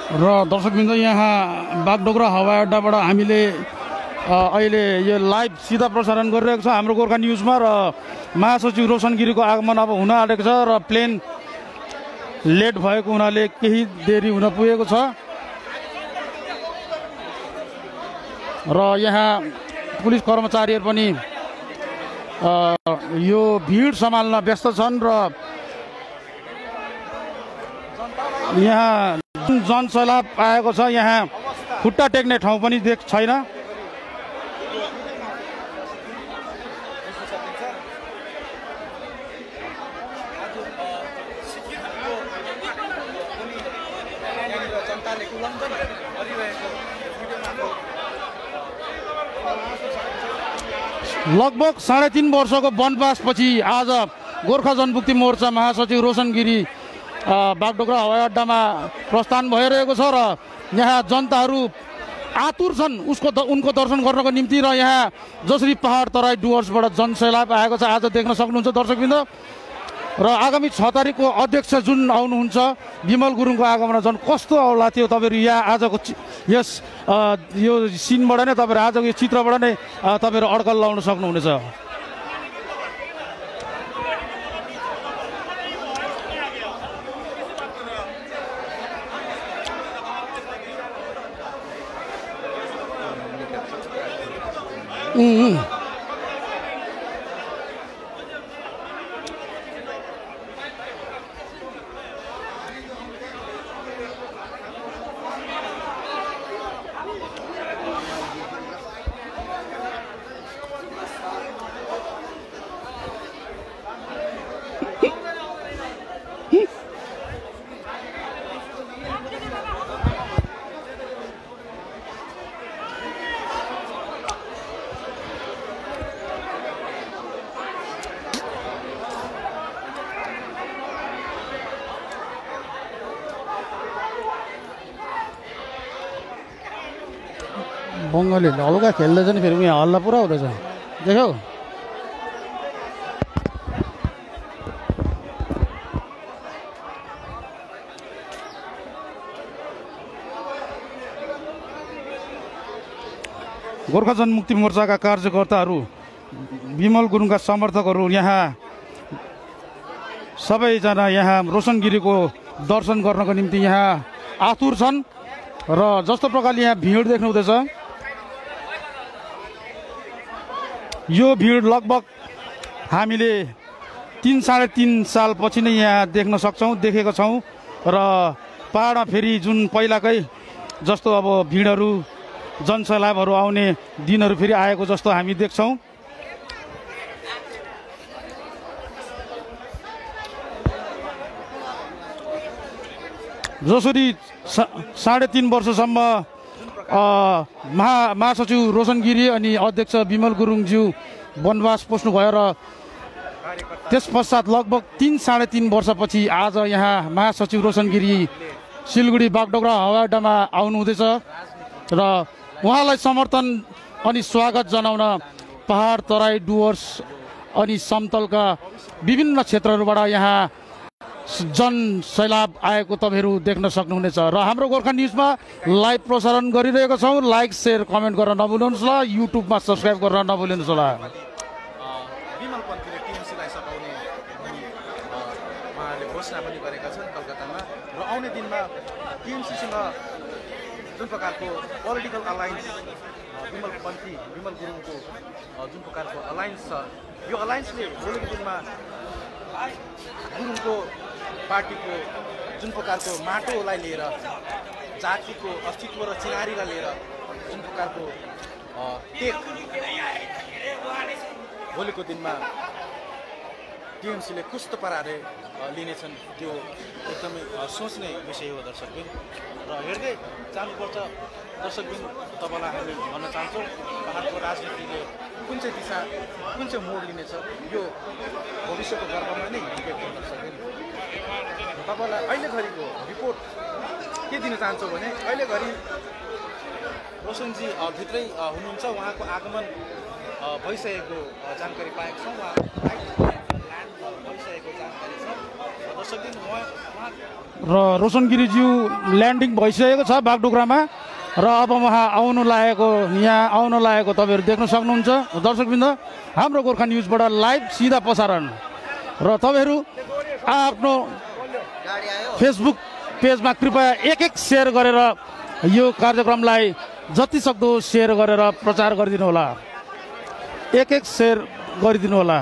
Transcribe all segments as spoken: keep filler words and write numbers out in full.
र दर्शकबिन्द यहाँ बागडोग्रा हवाई अड्डाबाट हामीले अहिले यो लाइभ सिधा प्रसारण गरिरहेको छ हाम्रो गोर्खा न्युजमा र महासचिव रोशन गिरीको आगमन अब हुन आँटेको छ र प्लेन लेट भएको हुनाले केही देरी हुन पुगेको छ र यहाँ पुलिस कर्मचारीहरू पनि यो भिड सम्हाल्न व्यस्त छन् र यहाँ जनसैलाब आएको छ। यहाँ खुट्टा टेक्ने ठाउँ पनि देख छैन। लगभग साढे तीन वर्षको वनवासपछि आज गोर्खा जनमुक्ति मोर्चा महासचिव रोशन गिरी बागडोग्रा हवाई अड्डामा प्रस्थान भइरहेको छ र यहाँ जनताहरू आतुर छन् उसको द, उनको दर्शन गर्नको निम्ति र यहाँ जसरी पहाड तराई डुवर्सबाट जनसैलाब आएको छ आज देख्न सक्नुहुन्छ दर्शकबिन्द। र आगामी छ तारिकको अध्यक्ष जुन आउनुहुन्छ विमल गुरुङको आगमन झन् कस्तो आउला थियो तपाईँहरू यहाँ आजको यस यो सिनबाट नै तपाईँहरू आजको यो चित्रबाट नै तपाईँहरू अड्कल लाउन सक्नुहुनेछ। बङ्गालीहरूले हल्का खेल्दैछ नि फेरि यहाँ हल्ला पुरा हुँदैछ देख्यौ। गोर्खा जनमुक्ति मोर्चाका कार्यकर्ताहरू विमल गुरुङका समर्थकहरू यहाँ सबैजना यहाँ रोशन गिरीको दर्शन गर्नको निम्ति यहाँ आतुर छन् र जस्तो प्रकारले यहाँ भिड देख्नु हुँदैछ यो भिड लगभग हामीले तीन साढे तीन सालपछि नै यहाँ देख्न सक्छौँ देखेको छौँ र पहाडमा फेरि जुन पहिलाकै जस्तो अब भिडहरू जनसैलाबहरू आउने दिनहरू फेरि आएको जस्तो हामी देख्छौँ। जसरी साढे तीन वर्षसम्म महा महासचिव रोशन गिरी अनि अध्यक्ष विमल गुरुङज्यू वनवास पस्नुभयो र त्यस पश्चात लगभग तीन साढे तीन वर्षपछि आज यहाँ महासचिव रोशन गिरी सिलगढी बागडोग्रा हवाई अड्डामा आउनुहुँदैछ र उहाँलाई समर्थन अनि स्वागत जनाउन पहाड तराई डुवर्स अनि समतलका विभिन्न क्षेत्रहरूबाट यहाँ जनसैलाब आएको तपाईँहरू देख्न सक्नुहुनेछ र हाम्रो गोर्खा न्युजमा लाइभ प्रसारण गरिरहेको छौँ। लाइक सेयर कमेन्ट गर्न नभुल्नुहोस् ल, युट्युबमा सब्सक्राइब गर्न नभुल्नुहोस् होला। विमल पन्थीले टिएमसीलाई सघाउने उहाँले घोषणा पनि गरेका छन् कलकत्तामा र आउने दिनमा टिएमसीसँग जुन प्रकारको पोलिटिकल अलायन्स विमल पन्थी विमल गुरुङको जुन प्रकारको अलायन्स छ यो अलायन्सले भोलिको दिनमा गुरुङको पार्टीको जुन प्रकारको माटोलाई लिएर जातिको अस्तित्व र चिनारीलाई लिएर जुन प्रकारको टेक भोलिको दिनमा टिएमसीले कस्तो पाराले लिनेछन् त्यो एकदमै सोच्ने विषय हो दर्शकबिन र हेर्दै जानुपर्छ। दर्शकबिन तपाईँलाई हामी भन्न चाहन्छौँ पहाडको राजनीतिले कुन चाहिँ दिशा कुन चाहिँ मोड लिनेछ यो भविष्यको गर्भमा नै हिँडेको हो दर्शकबिन। तपाईँलाई अहिले घरिको रिपोर्ट के दिन चाहन्छु भने अहिले घरि रोशनजी भित्रै हुनुहुन्छ, उहाँको आगमन भइसकेको जानकारी पाएको छौँ, उहाँ ल्यान्ड भइसकेको जानकारी छ। दर्शकबिन उहाँ र रोशन गिरीज्यू ल्यान्डिङ भइसकेको छ बागडोग्रामा र अब उहाँ आउनु लागेको यहाँ आउनु लागेको तपाईँहरू देख्न सक्नुहुन्छ दर्शकबिन्द हाम्रो गोर्खा न्युजबाट लाइभ सिधा प्रसारण र तपाईँहरू आफ्नो फेसबुक पेजमा कृपया एक एक सेयर गरेर यो कार्यक्रमलाई जति सक्दो सेयर गरेर प्रचार गरिदिनु होला एक एक सेयर गरिदिनु होला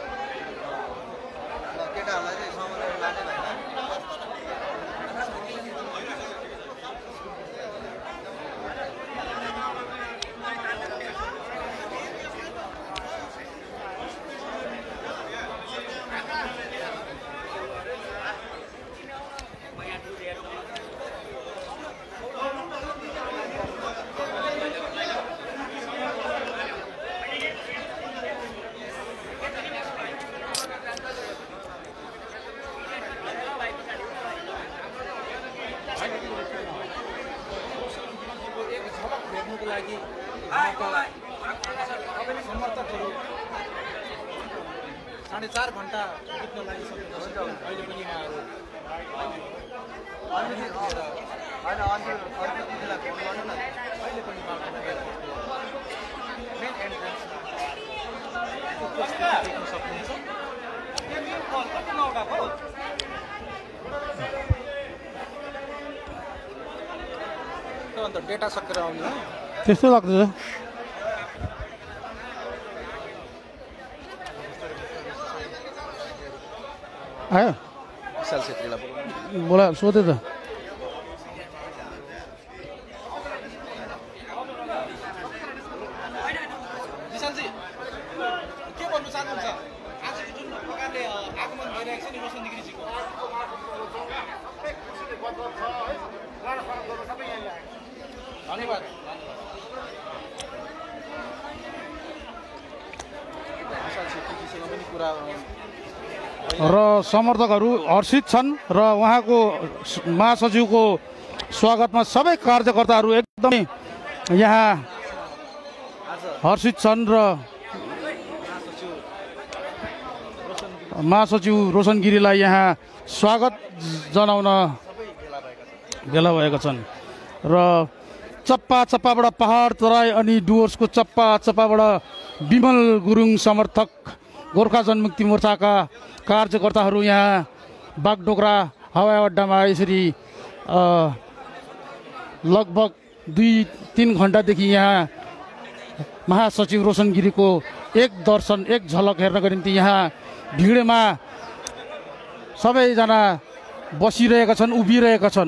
लागि समर्थकहरू साढे चार घन्टा बित्न लागिसकेको छ अहिले पनि उहाँहरू अहिले पनि मेन एन्ट्रेन्स देख्न सक्नुहुन्छ अन्त डेटा सकेर आउने त्यस्तो लाग्दैछ आयो विशाल छेत्रीलाई बोला सोधे त विशालजी के भन्नु चाहनुहुन्छ आज जुन प्रकारले आगमन भइरहेको छ नि रोशन गिरीजीको धन्यवाद र समर्थकहरू हर्षित छन् र उहाँको महासचिवको स्वागतमा सबै कार्यकर्ताहरू एकदमै यहाँ हर्षित छन् र महासचिव रोशन गिरीलाई यहाँ स्वागत जनाउन भेला भएका छन् र चप्पा चप्पाबाट पहाड तराई अनि डुवर्सको चप्पा चप्पाबाट विमल गुरुङ समर्थक गोर्खा जनमुक्ति मोर्चाका कार्यकर्ताहरू यहाँ बागडोग्रा हवाई अड्डामा यसरी लगभग दुई तिन घन्टादेखि यहाँ महासचिव रोशन गिरीको एक दर्शन एक झलक हेर्नको निम्ति यहाँ भिडमा सबैजना बसिरहेका छन् उभिरहेका छन्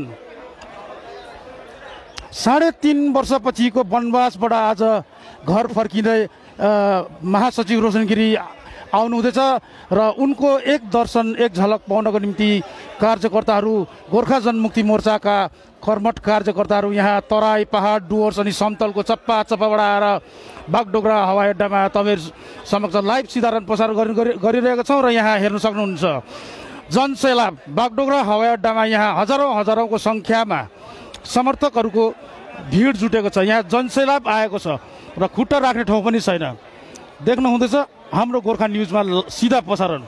साढे तीन वर्षपछिको वनवासबाट आज घर फर्किँदै महासचिव रोशन गिरी आउनुहुँदैछ र उनको एक दर्शन एक झलक पाउनको निम्ति कार्यकर्ताहरू गोर्खा जनमुक्ति मोर्चाका कर्मठ कार्यकर्ताहरू यहाँ तराई पहाड डुवर्स अनि समतलको चप्पा चप्पाबाट आएर बागडोग्रा हवाई अड्डामा तपाईँहरू समक्ष लाइभ सिधारण प्रसार गरिरहेका छौँ र यहाँ हेर्न सक्नुहुन्छ जनसैलाब बागडोग्रा हवाई अड्डामा यहाँ हजारौँ हजारौँको सङ्ख्यामा समर्थकहरूको भिड जुटेको छ यहाँ जनसैलाब आएको छ र खुट्टा राख्ने ठाउँ पनि छैन देख्नु हुँदैछ हाम्रो गोर्खा न्युजमा सिधा प्रसारण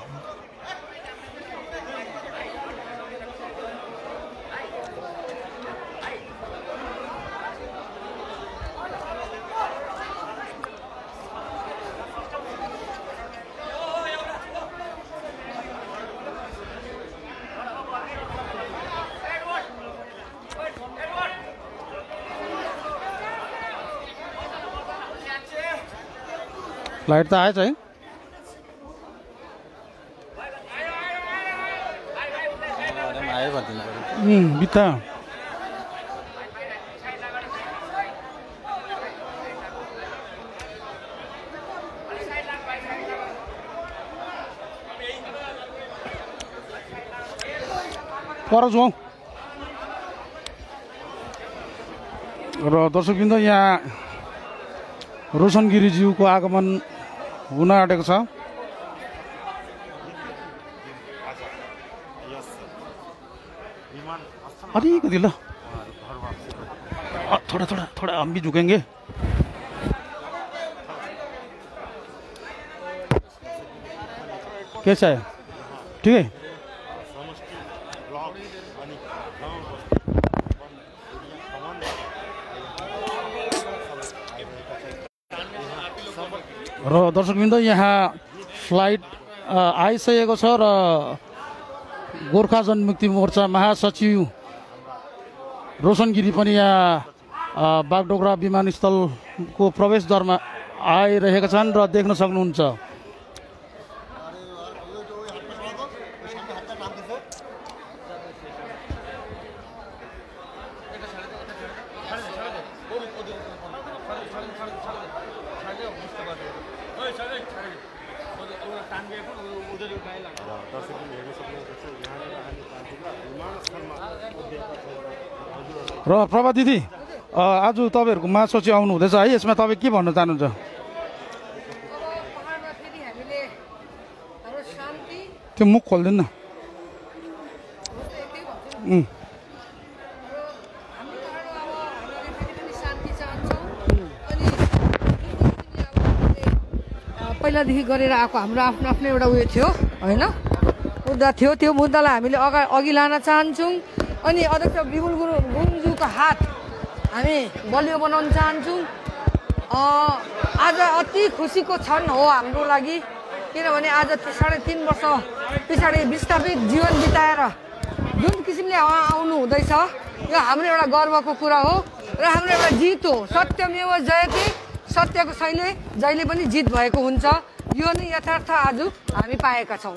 लाइट त आएछ है बित्ता पर जाउँ र दर्शकवृन्द यहाँ रोशन गिरीज्यूको आगमन हुन आँटेको छ अलिकति ल थोड़ा थोड़ा थोड़ा हम भी झुकेंगे कैसा है ठीक है र दर्शकवृन्द यहाँ फ्लाइट आइसकेको छ र गोर्खा जनमुक्ति मोर्चा महासचिव रोशन गिरी पनि यहाँ बागडोगरा विमानस्थलको प्रवेशद्वारमा आइरहेका छन् र देख्न सक्नुहुन्छ। र प्रभा दिदी आज तपाईँहरूको महासचिव आउनु हुँदैछ है, यसमा तपाईँ के भन्न चाहनुहुन्छ? त्यो मुख खोल्दैन न। पहिलादेखि गरेर आएको हाम्रो आफ्नो आफ्नो एउटा उयो थियो होइन, मुद्दा थियो। त्यो मुद्दालाई हामीले अगाडि अघि लान चाहन्छौँ। अनि अध्यक्ष विमल गुरुङ गुरुङज्यूको हात हामी बलियो बनाउन चाहन्छौँ। आज अति खुसीको क्षण हो हाम्रो लागि, किनभने आज साढे तिन वर्ष पछाडि विस्थापित जीवन बिताएर जुन किसिमले उहाँ आउनु हुँदैछ यो हाम्रो एउटा गर्वको कुरा हो र हाम्रो एउटा जित हो। सत्यमेव जयते, सत्यको शैली जहिले पनि जित भएको हुन्छ। यो नै यथार्थ आज हामी पाएका छौँ।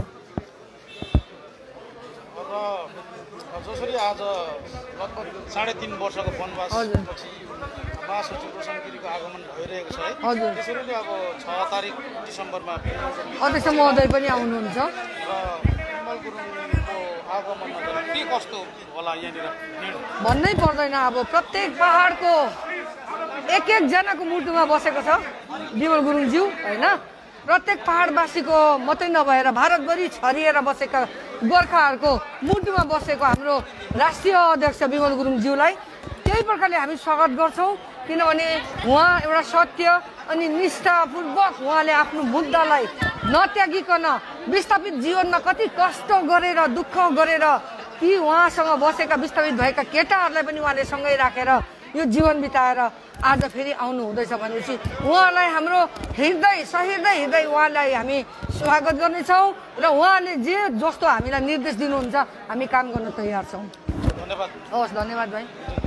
जसरी आज लगभग साढे तिन वर्षको वनवासपछि महासचिव रोशन गिरीको आगमन भइरहेको छ है, हजुर त्यसरी नै अब छ तारिक डिसेम्बरमा अध्यक्ष महोदय पनि आउनुहुन्छ र विमल गुरुङको आगमनमा के कस्तो होला यहाँनिर भन्नै पर्दैन। अब प्रत्येक पहाडको एक एकजनाको मुटुमा बसेको छ विमल गुरुङज्यू होइन। प्रत्येक पहाडवासीको मात्रै नभएर भारतभरि छरिएर बसेका गोर्खाहरूको मुटुमा बसेको हाम्रो राष्ट्रिय अध्यक्ष विमल गुरुङज्यूलाई त्यही प्रकारले हामी स्वागत गर्छौँ। किनभने उहाँ एउटा सत्य अनि निष्ठापूर्वक उहाँले आफ्नो मुद्दालाई नत्यागिकन विस्थापित जीवनमा कति कष्ट गरेर दुःख गरेर ती उहाँसँग बसेका विस्थापित भएका केटाहरूलाई पनि उहाँले सँगै राखेर यो जीवन बिताएर आज फेरि आउनु हुँदैछ भनेपछि उहाँलाई हाम्रो हृदय सहृदय हृदय उहाँलाई हामी स्वागत गर्नेछौँ र उहाँले जे जस्तो हामीलाई निर्देश दिनुहुन्छ हामी काम गर्न तयार छौँ। धन्यवाद। हवस्, धन्यवाद भाइ।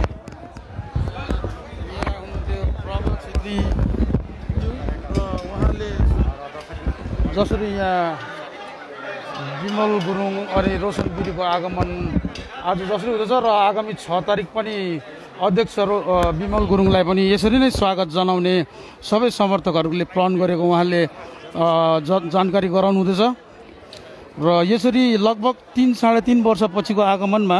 उहाँले जसरी यहाँ विमल गुरुङ अनि रोशन गिरीको आगमन आज जसरी हुँदैछ र आगामी छ तारिक पनि अध्यक्ष विमल गुरुङलाई पनि यसरी नै स्वागत जनाउने सबै समर्थकहरूले प्लान गरेको उहाँले जानकारी गराउनु हुँदैछ। र यसरी लगभग तिन साढे तिन वर्षपछिको आगमनमा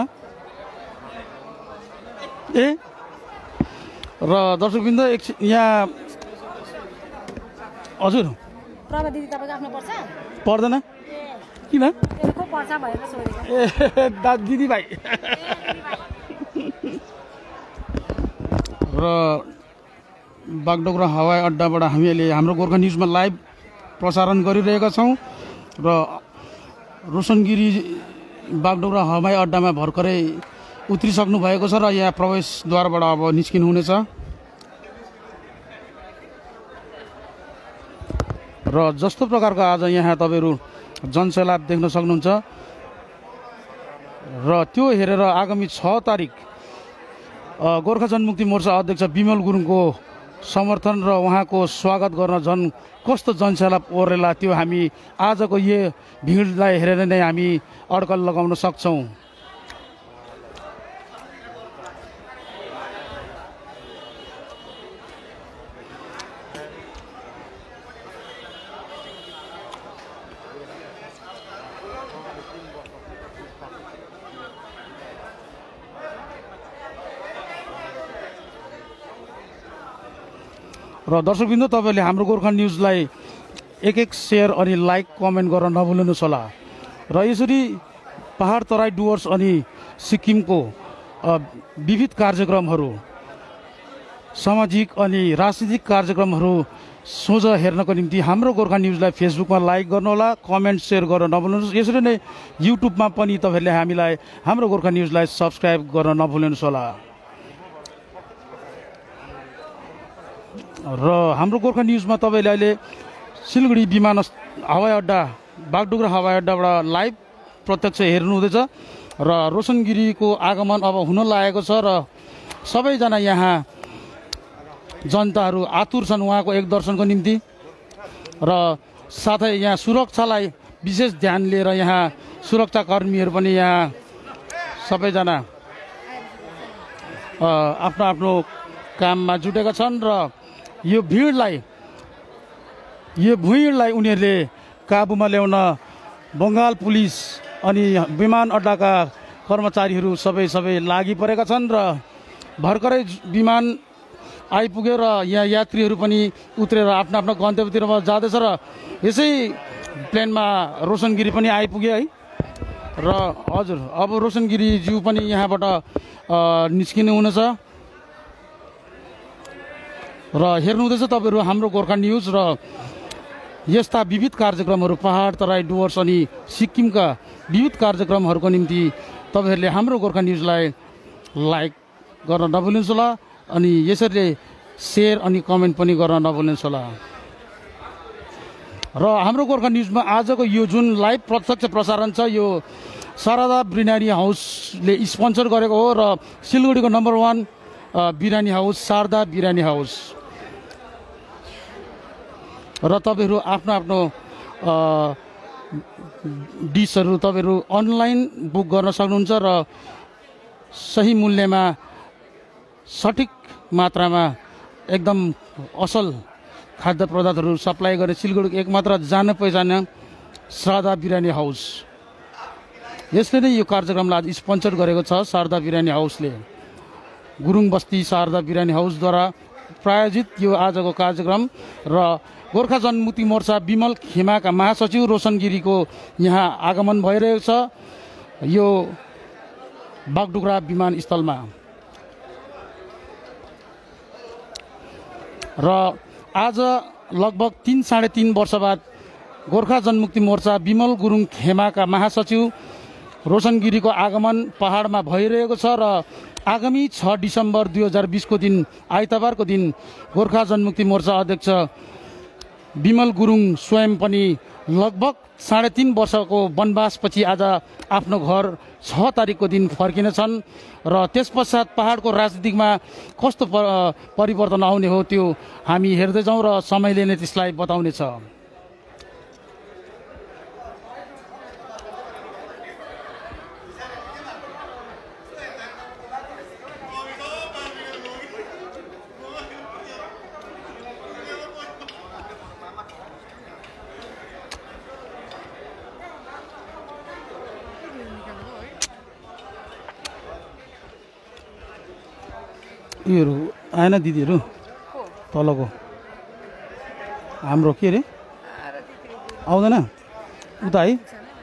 ए र दर्शकवृन्द एक यहाँ हजुर प्रभा दिदी तपाईको आफ्नो पर्छ पर्दैन किन को पर्छ भनेर सोधेको ए दा दिदी भाइ र बागडोगरा हवाई अड्डाबाट हामीले हाम्रो गोर्खा न्युजमा लाइभ प्रसारण गरिरहेका छौँ र रोशन गिरी बागडोगरा हवाई अड्डामा भर्खरै उत्रिसक्नु भएको छ र यहाँ प्रवेशद्वारबाट अब निस्किनु हुनेछ र जस्तो प्रकारको आज यहाँ तपाईँहरू जनसैलाब देख्न सक्नुहुन्छ र त्यो हेरेर आगामी छ तारिक गोर्खा जनमुक्ति मोर्चा अध्यक्ष विमल गुरुङको समर्थन र उहाँको स्वागत गर्न झन् कस्तो जनसैलाब ओर्रेला त्यो हामी आजको यो भिडलाई हेरेर नै हामी अड्कल लगाउन सक्छौँ। र दर्शकवृन्द तपाईँले हाम्रो गोर्खा न्युजलाई एक एक सेयर अनि लाइक कमेन्ट गर्न नभुल्नुहोस् होला र यसरी पहाड तराई डुवर्स अनि सिक्किमको विविध कार्यक्रमहरू सामाजिक अनि राजनीतिक कार्यक्रमहरू सोझ हेर्नको निम्ति हाम्रो गोर्खा न्युजलाई फेसबुकमा लाइक गर्नुहोला, कमेन्ट सेयर गर्न नभुल्नुहोस्। यसरी नै युट्युबमा पनि तपाईँहरूले हामीलाई हाम्रो गोर्खा न्युजलाई सब्सक्राइब गर्न नभुल्नुहोस् होला। र हाम्रो गोर्खा न्युजमा तपाईँले अहिले सिलगढी विमान हवाई अड्डा बागडोग्रा हवाई अड्डाबाट लाइभ प्रत्यक्ष हेर्नुहुँदैछ र रोशन गिरीको आगमन अब हुन लागेको छ र सबैजना यहाँ जनताहरू आतुर छन् उहाँको एक दर्शनको निम्ति र साथै यहाँ सुरक्षालाई विशेष ध्यान लिएर यहाँ सुरक्षाकर्मीहरू पनि यहाँ सबैजना आफ्नो आफ्नो काममा जुटेका छन् र यो भिडलाई यो भिडलाई उनीहरूले काबुमा ल्याउन बङ्गाल पुलिस अनि विमान अड्डाका कर्मचारीहरू सबै सबै लागि परेका छन् र भर्खरै विमान आइपुग्यो र यहाँ यात्रीहरू पनि उत्रेर आफ्नो आफ्नो गन्तव्यतिर जाँदैछ र यसै प्लेनमा रोशन गिरी पनि आइपुग्यो है। र हजुर अब रोशन गिरीज्यू पनि यहाँबाट निस्किनु हुनेछ र हेर्नुहुँदैछ तपाईँहरू हाम्रो गोर्खा न्युज र यस्ता विविध कार्यक्रमहरू पहाड तराई डुवर्स अनि सिक्किमका विविध कार्यक्रमहरूको निम्ति तपाईँहरूले हाम्रो गोर्खा न्युजलाई लाइक गर्न नभुल्नुहोस् होला अनि यसरी सेयर अनि कमेन्ट पनि गर्न नभुल्नुहोस् होला। र हाम्रो गोर्खा न्युजमा आजको यो जुन लाइभ प्रत्यक्ष प्रसारण छ यो शारदा बिरयानी हाउसले स्पोन्सर गरेको हो र सिलगढीको number one biryani house Sharda biryani house र तपाईँहरू आफ्नो आफ्नो डिसहरू तपाईँहरू अनलाइन बुक गर्न सक्नुहुन्छ र सही मूल्यमा सठिक मात्रामा एकदम असल खाद्य पदार्थहरू सप्लाई गर्ने सिलगढीको एकमात्र जान पहिचान शारदा बिरयानी हाउस। यसले नै यो कार्यक्रमलाई आज स्पोन्सर गरेको छ। शारदा बिरयानी हाउसले गुरुङ बस्ती शारदा बिरयानी हाउसद्वारा प्रायोजित यो आजको कार्यक्रम र गोर्खा जनमुक्ति मोर्चा विमल खेमाका महासचिव रोशन गिरीको यहाँ आगमन भइरहेको छ यो बागडोग्रा विमानस्थलमा र आज लगभग तीन साढे तीन वर्ष बाद गोर्खा जनमुक्ति मोर्चा विमल गुरुङ खेमाका महासचिव रोशन गिरीको आगमन पहाडमा भइरहेको छ र आगामी छ डिसेम्बर दुई हजार बिसको दिन आइतबारको दिन गोर्खा जनमुक्ति मोर्चा अध्यक्ष विमल गुरुङ स्वयं पनि लगभग साढे तीन वर्षको वनवासपछि आज आफ्नो घर छ तारिकको दिन फर्किनेछन् र त्यस पश्चात पहाडको राजनीतिमा कस्तो परिवर्तन आउने हो त्यो हामी हेर्दै जाउँ र समयले नै त्यसलाई बताउनेछ। उयोहरू आएन दिदीहरू तलको हाम्रो के अरे आउँदैन उता है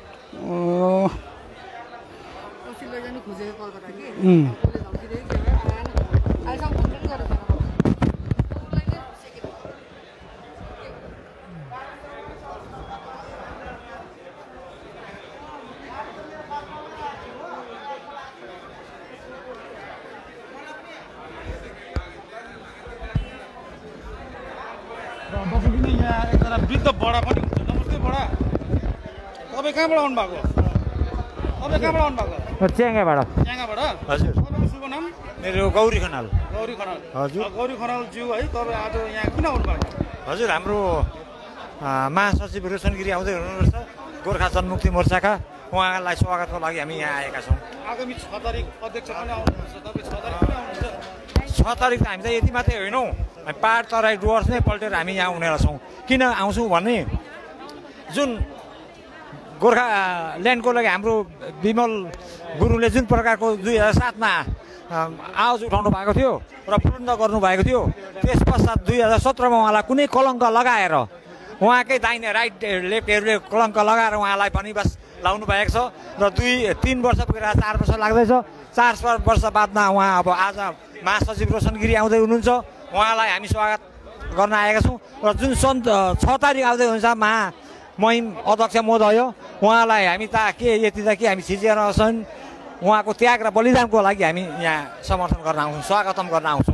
एकजना वृद्ध बडा पनि हुन्छ। नमस्ते बडा, तपाईँ कहाँबाट आउनु भएको? तपाईँ कहाँबाट आउनु भएको? च्याङ्गाबाट। च्याङ्गाबाट? हजुर। तपाईँको शुभ नाम? मेरो गौरी खनाल। गौरी खनाल। हजुर। गौरी खनालज्यू है, तपाईँ आज यहाँ किन आउनु भएको? हजुर, हाम्रो महासचिव रोशन गिरी आउँदै हुनुहुन्छ गोर्खा जनमुक्ति मोर्चाका, उहाँलाई स्वागतको लागि हामी यहाँ आएका छौँ। आगामी छ तारिक अध्यक्ष पनि आउनुहुन्छ, तपाईँ छ तारिक पनि आउनुहुन्छ? छ तारिक त हामी त यति मात्रै होइनौँ, हामी पहाड तराई डुवर्स नै पल्टेर हामी यहाँ आउनेर छौँ। किन आउँछौँ भने जुन गोर्खा ल्यान्डको लागि हाम्रो विमल गुरुङले जुन प्रकारको दुई हजार सातमा आवाज उठाउनु भएको थियो र बुलन्द गर्नुभएको थियो, त्यस पश्चात दुई हजार सत्रमा उहाँलाई कुनै कलङ्क लगाएर उहाँकै दाहिने राइट लेफ्टहरूले कलङ्क लगाएर उहाँलाई पनि बस लाउनु भएको छ र दुई तिन वर्ष पुगेर चार वर्ष लाग्दैछ। चार वर्ष बादमा उहाँ अब आज महासचिव रोशन गिरी आउँदै हुनुहुन्छ, उहाँलाई हामी स्वागत गर्न आएका छौँ र जुन सन् छ तारिक आउँदै हुन्छ महा महिम अध्यक्ष महोदय उहाँलाई हामी त के यति त के हामी छिचेर छन् उहाँको त्याग र बलिदानको लागि हामी यहाँ समर्थन गर्न आउँछौँ स्वागतम गर्न आउँछौँ।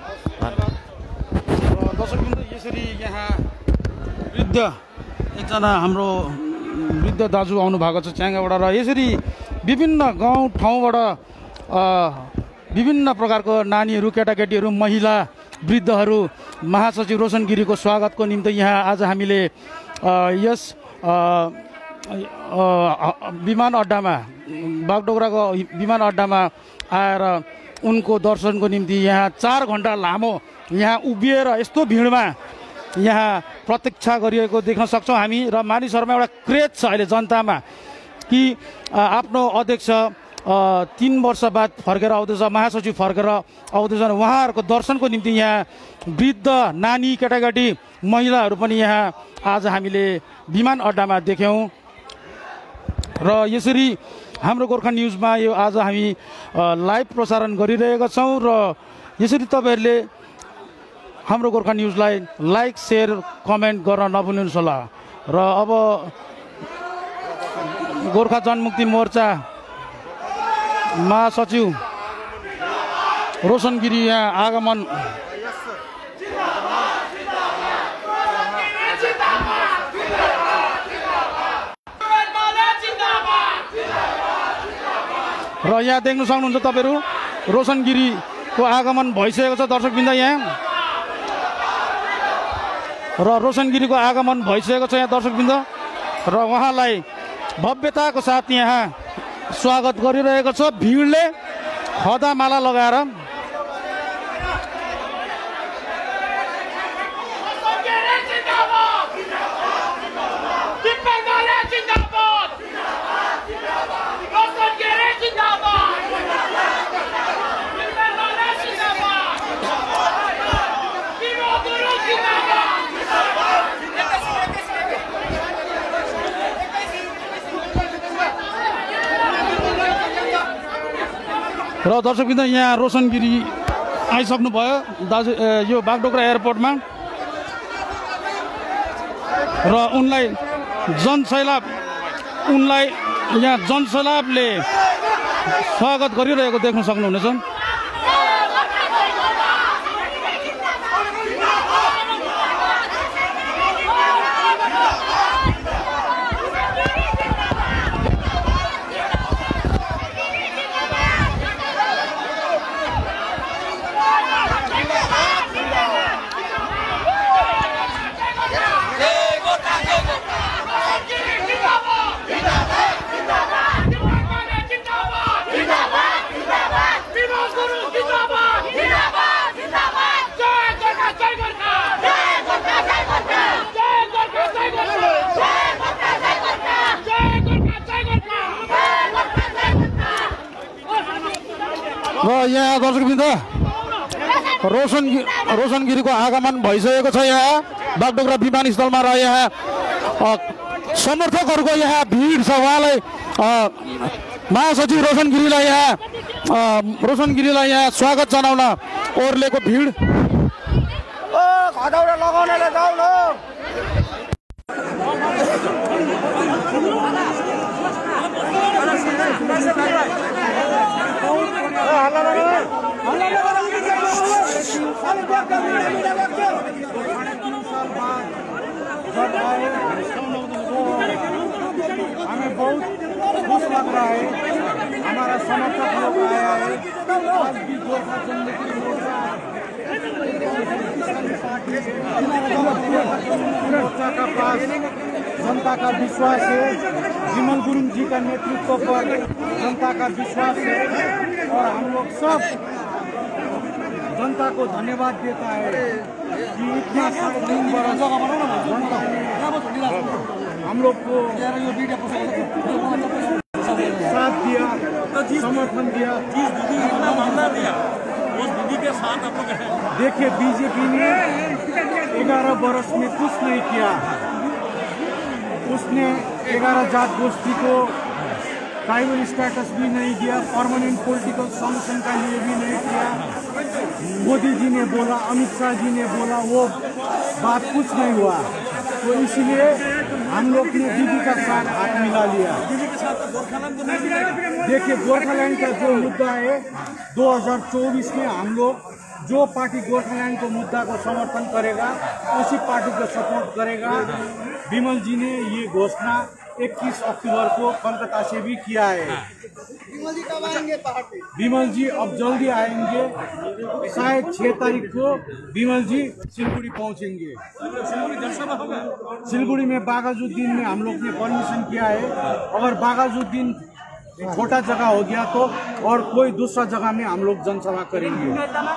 दर्शकवृन्द यसरी यहाँ वृद्ध एकजना हाम्रो वृद्ध दाजु आउनु भएको छ च्याङ्गाबाट र यसरी विभिन्न गाउँ ठाउँबाट विभिन्न प्रकारको नानीहरू केटाकेटीहरू महिला वृद्धहरू महासचिव रोशन गिरीको स्वागतको निम्ति यहाँ आज हामीले यस विमान अड्डामा बागडोगराको विमान अड्डामा आएर उनको दर्शनको निम्ति यहाँ चार घन्टा लामो यहाँ उभिएर यस्तो भिडमा यहाँ प्रतीक्षा गरिएको देख्न सक्छौँ हामी र मानिसहरूमा एउटा क्रेज छ अहिले जनतामा कि आफ्नो अध्यक्ष तीन वर्ष बाद फर्केर आउँदैछ महासचिव फर्केर आउँदैछन् उहाँहरूको दर्शनको निम्ति यहाँ वृद्ध नानी केटाकेटी महिलाहरू पनि यहाँ आज हामीले विमान अड्डामा देख्यौँ र यसरी हाम्रो गोर्खा न्युजमा यो आज हामी लाइभ प्रसारण गरिरहेका छौँ र यसरी तपाईँहरूले हाम्रो गोर्खा न्युजलाई लाइक सेयर कमेन्ट गर्न नभुल्नुहोस् होला र अब गोर्खा जनमुक्ति मोर्चा महासचिव रोशन गिरी यहाँ आगमन र यहाँ देख्न सक्नुहुन्छ तपाईँहरू रोशन गिरीको आगमन भइसकेको छ दर्शकवृन्द यहाँ र रोशन गिरीको आगमन भइसकेको छ यहाँ दर्शकवृन्द र उहाँलाई भव्यताको साथ यहाँ स्वागत गरिरहेको छ भिडले खदामाला लगाएर र दर्शकवृन्द यहाँ रोशन गिरी आइसक्नु भयो दाजु यो बागडोगरा एयरपोर्टमा र उनलाई जनसैलाब उनलाई यहाँ जनसैलाबले स्वागत गरिरहेको देख्न सक्नुहुनेछ। र यहाँ दर्शकवृन्द रोशन रोशन गिरीको आगमन भइसकेको छ यहाँ बागडोगरा विमानस्थलमा र यहाँ समर्थकहरूको यहाँ भिड छ। उहाँलाई महासचिव रोशन गिरीलाई यहाँ रोशन गिरीलाई यहाँ स्वागत जनाउन ओर्लेको भिड हमें बहुत खुश लग रहा है। हमारा समर्थक लोग आया है। आज भी गोरखा जनमुक्ति मोर्चा का पास जनता का विश्वास है। विमल गुरुंग जी का नेतृत्व पर जनता का विश्वास है और हम लोग सब जनता को धन्यवाद देता है कि इतना तीन बरस जनता हम लोग को साथ दिया, समर्थन दिया। देखिए बीजेपी ने ग्यारह बरस में कुछ नहीं किया। उसने ग्यारह जात गोष्ठी को ट्राइबल स्टेटस भी नहीं दिया, परमानेंट पॉलिटिकल सॉल्यूशन का लिए भी नहीं किया। मोदी जी ने बोला, अमित शाह जी ने बोला, वो बात कुछ नहीं हुआ। तो इसलिए हम लोग ने दीदी का साथ हाथ मिला लिया। देखिए, गोरखालैंड का जो मुद्दा है दो हज़ार चौबीस में हम लोग जो पार्टी गोरखालैंड को मुद्दा को समर्थन करेगा उसी पार्टी को सपोर्ट करेगा। विमल जी ने ये घोषणा इक्कीस अक्टूबर को कोलकाता से भी किया है। विमल जी कब आएंगे पहाड़ पे? विमल जी अब जल्दी आएंगे, शायद छह तारीख को विमल जी सिलगुड़ी पहुंचेंगे। सिलगुड़ी में बागाजुद्दीन में हम लोग ने परमिशन किया है। अगर बागाजुद्दीन छोटा जगह हो गया तो और कोई दूसरा जगह में हम लोग जनसभा करेंगे।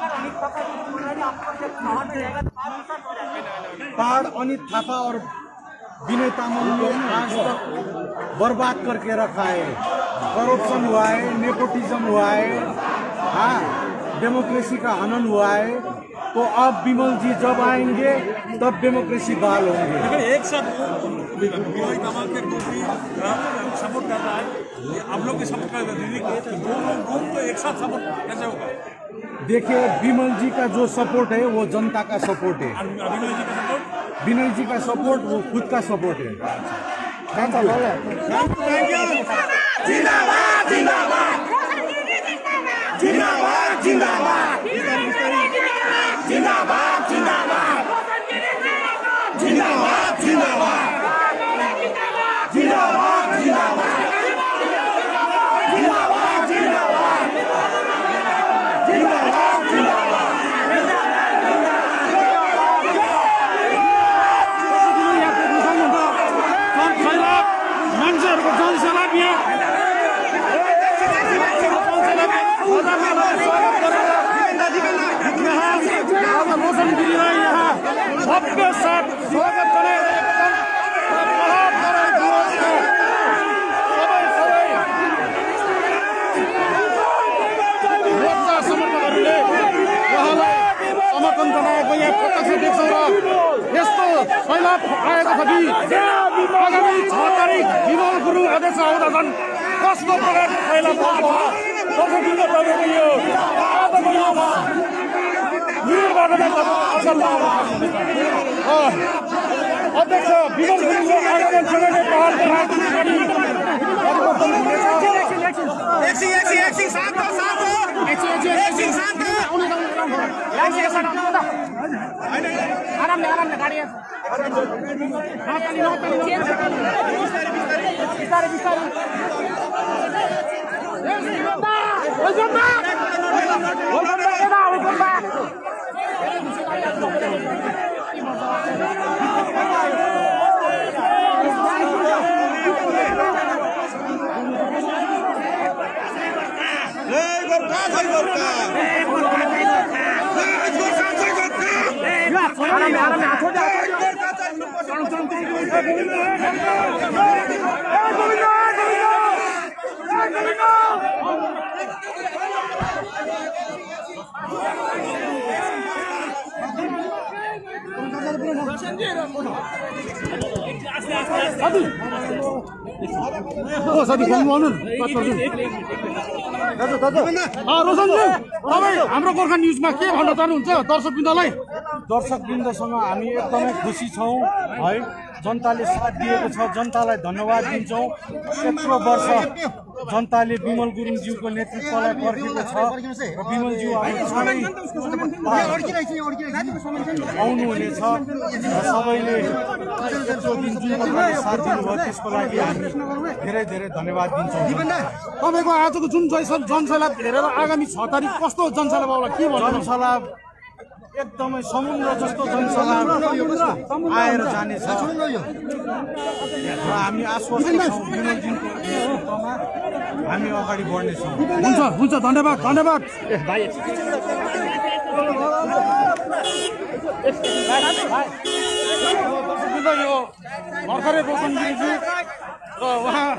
पहाड़ अनित थापा और विनय तामाङ ने आज तक बर्बाद करके रखा है। करप्शन हुआ है, नेपोटिज्म हुआ है, हाँ, डेमोक्रेसी का हनन हुआ है। तो अब विमल जी जब आएंगे तब डेमोक्रेसी बहाल होंगे। लेकिन एक साथ विनय तामाङ के को भी सपोर्ट कर रहा है, आप लोग भी सपोर्ट कर रहे हैं, तो दोनों ग्रुप को एक साथ सपोर्ट कैसे होगा? देखिए, विमल जी का जो सपोर्ट है वो जनता का सपोर्ट है। विनय जी का सपोर्ट विनय जी का सपोर्ट वो खुद का सपोर्ट है। Thank you. जिंदाबाद जिंदाबाद जिंदाबाद जिंदाबाद जिंदाबाद जिंदाबाद जिंदाबाद जिंदाबाद जिंदाबाद जिंदाबाद मान्छेहरूको जनसभा यहाँ रोशन गिरीलाई यहाँ भव्य साथ स्वागत गराइरहेका मोर्चा समर्थकहरूले उहाँलाई समर्थन जनाएको यहाँ प्रत्यक्ष देख्छौँ। र यस्तो सैलाब आएको छ कि आगामी छ तारिक विमल गुरुङ अध्यक्ष आउँदा छन् कस्तो प्रकारको सैलाब आउँछ होला। दर्शकवृन्द, तपाईँको यो आजको यो भिडबाट नै असल अध्यक्ष विमल गुरुङको आगमनसँगै नै पहाडको राजनीति पनि परिवर्तन हुनेछ। एकछिन एकछिन एकछिन शान्त शान्त एकछिन एकछिन शान्त आरामले आरामले गाडी बिस्तारै बिस्तारै आरामले आरामले हात छोड्दा साथी भन्नु आउनु दाजु दाजु रोशनजी, तपाईँ हाम्रो गोर्खा न्युजमा के भन्न चाहनुहुन्छ दर्शकवृन्दलाई? दर्शकवृन्दसँग हामी एकदमै खुसी छौँ है। जनताले साथ दिएको छ, जनतालाई धन्यवाद दिन्छौँ। यत्रो वर्ष जनताले विमल गुरुङज्यूको नेतृत्वलाई पर्खेको छ र विमलज्यू अब चाँडै आउनुहुनेछ र सबैले यत्रो दिन जुन प्रकारले साथ दिनुभयो त्यसको लागि हामी धेरै धेरै धन्यवाद दिन्छौँ। तपाईँको आजको जुन जनसभा हेरेर आगामी छ तारिक कस्तो जनसभा होला के भन्नु? जनसभा एकदमै समुद्र जस्तो जनसभा आएर जानेछ र हामी आश्वस्त छौँ विमलजीको नेतृत्वमा हामी अगाडि बढ्नेछौँ। हुन्छ हुन्छ, धन्यवाद धन्यवाद। यो भर्खरै रोशन गिरीजी र उहाँ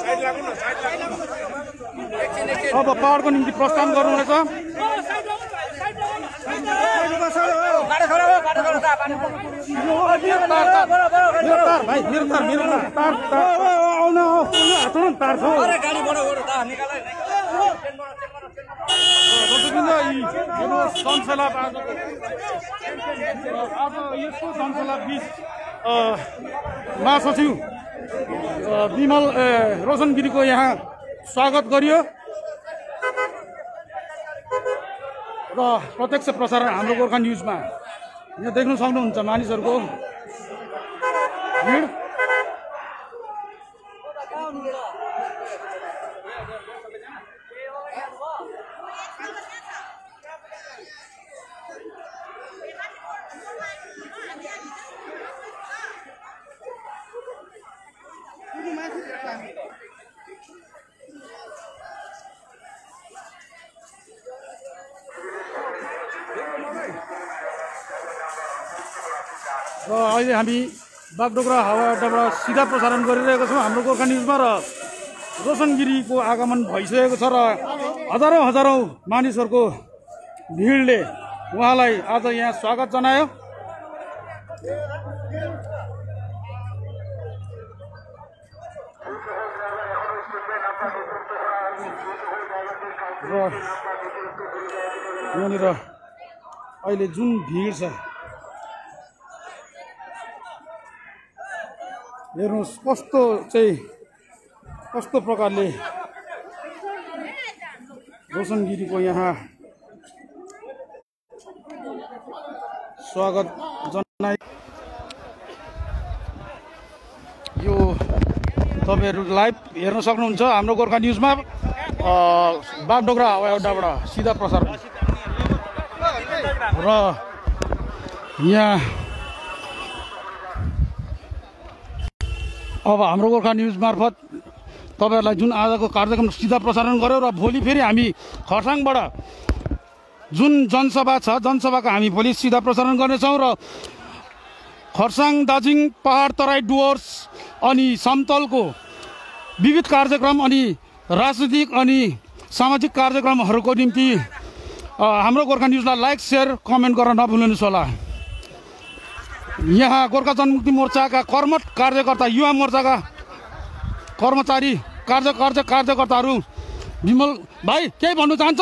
अब पहाडको निम्ति प्रस्थान गर्नुहुनेछ। भाइ मेरो तार मेरो तार न हो तुरन्त तार्छ अरे गाडी बडो बडो दा निकाल दर्शकवृन्द यी जनसलाप आज आज यसको जनसलाप बिच महासचिव विमल रोशन गिरीको यहाँ स्वागत गरियो र प्रत्यक्ष प्रसारण हाम्रो गोर्खा न्युजमा यहाँ देख्न सक्नुहुन्छ मानिसहरूको भिड र अहिले हामी बागडोग्रा हावाअड्डाबाट सिधा प्रसारण गरिरहेको छौँ हाम्रो गोर्खा न्युजमा र रोशन गिरीको आगमन भइसकेको छ र हजारौँ हजारौँ मानिसहरूको भिडले उहाँलाई आज यहाँ स्वागत जनायो र यहाँनिर अहिले जुन भिड छ हेर्नुहोस् कस्तो चाहिँ कस्तो प्रकारले रोशन गिरीको यहाँ स्वागत जनाइ यो तपाईँहरू लाइभ हेर्न सक्नुहुन्छ हाम्रो गोर्खा न्युजमा बागडोग्रा हावाअड्डाबाट सिधा प्रसारण र यहाँ अब हाम्रो गोर्खा न्युज मार्फत तपाईँहरूलाई जुन आजको कार्यक्रम सिधा प्रसारण गर्यो र भोलि फेरि हामी खरसाङबाट जुन जनसभा छ जनसभाको हामी भोलि सिधा प्रसारण गर्नेछौँ र खरसाङ दार्जिलिङ पहाड तराई डुवर्स अनि समतलको विविध कार्यक्रम अनि राजनीतिक अनि सामाजिक कार्यक्रमहरूको निम्ति हाम्रो गोर्खा न्युजलाई लाइक सेयर कमेन्ट गर्न नभुल्नुहोस् होला यहाँ गोर्खा जनमुक्ति मोर्चाका कर्मठ कार्यकर्ता युवा मोर्चाका कर्मचारी कार्य कार्य कार्यकर्ताहरू विमल भाइ केही भन्नु चाहन्छ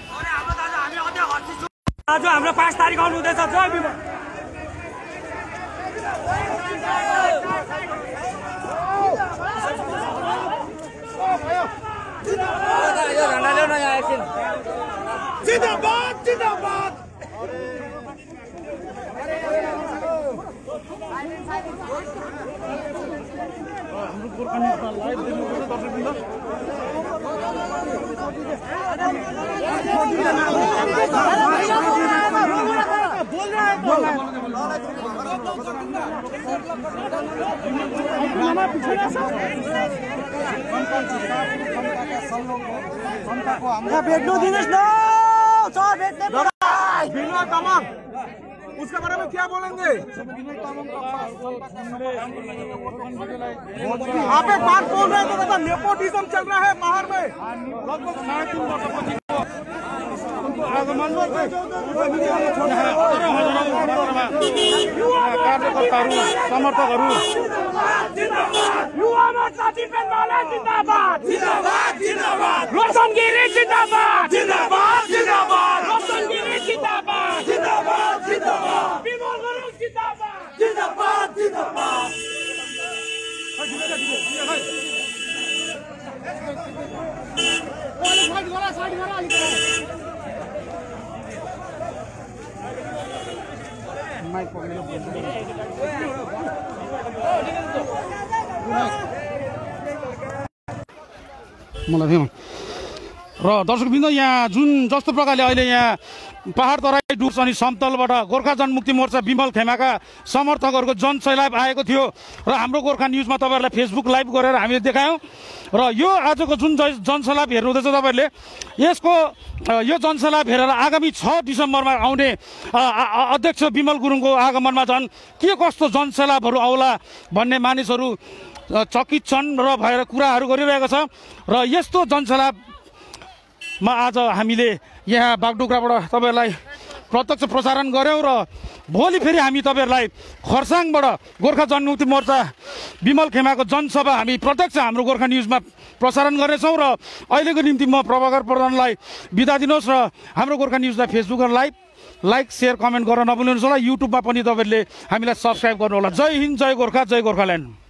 आज हाम्रो पाँच तारिक आउनु हुँदैछ जय विमल जिन्दाबाद जिन्दाबाद हाम्रो गोर्खा न्युजमा लाइभ देख्नुपर्छ दर्शकवृन्द भेट्नु दिनुहोस् न विनय तामाङ उसके बारे में क्या बोलेंगे आप एक बात बोल रहे हैं तो नेपोटिज्म चल रहा है बाहर में लगभग साढे तीन वर्षपछि उनको आगमन कार्यकर्ताहरू समर्थकहरू युवा मोर्चा जिन्दाबाद जिन्दाबाद जिन्दाबाद जिन्दाबाद रोशन गिरी जिन्दाबाद जिन्दाबाद जिन्दाबाद रोशन गिरी जिन्दाबाद जिन्दाबाद जिन्दाबाद विमल गुरुङ जिन्दाबाद जिन्दाबाद जिन्दाबाद माइक पक्रेर मलाई थियो र दर्शकवृन्द यहाँ जुन जस्तो प्रकारले अहिले यहाँ पहाड तराई डुवर्स अनि समतलबाट गोर्खा जनमुक्ति मोर्चा विमल खेमाका समर्थकहरूको जनसैलाब आएको थियो र हाम्रो गोर्खा न्युजमा तपाईँहरूलाई फेसबुक लाइभ गरेर हामीले देखायौँ र यो आजको जुन जनसैलाब हेर्नुहुँदैछ तपाईँहरूले यसको यो जनसैलाब हेरेर आगामी छ डिसेम्बरमा आउने अध्यक्ष विमल गुरुङको आगमनमा झन् के कस्तो जनसैलाबहरू आउला भन्ने मानिसहरू चकित छन् र भएर कुराहरू गरिरहेको छ र यस्तो जनसैलाबमा आज हामीले यहाँ बागडोग्राबाट तपाईँहरूलाई प्रत्यक्ष प्रसारण गऱ्यौँ र भोलि फेरि हामी तपाईँहरूलाई खरसाङबाट गोर्खा जनमुक्ति मोर्चा विमल खेमाको जनसभा हामी प्रत्यक्ष हाम्रो गोर्खा न्युजमा प्रसारण गर्नेछौँ र अहिलेको निम्ति म प्रभाकर प्रधानलाई बिदा दिनुहोस् र हाम्रो गोर्खा न्युजलाई फेसबुकमा लाइभ लाइक सेयर कमेन्ट गर्न नभुल्नुहोस् होला। युट्युबमा पनि तपाईँहरूले हामीलाई सब्सक्राइब गर्नुहोला। जय हिन्द, जय गोर्खा, जय गोर्खाल्यान्ड।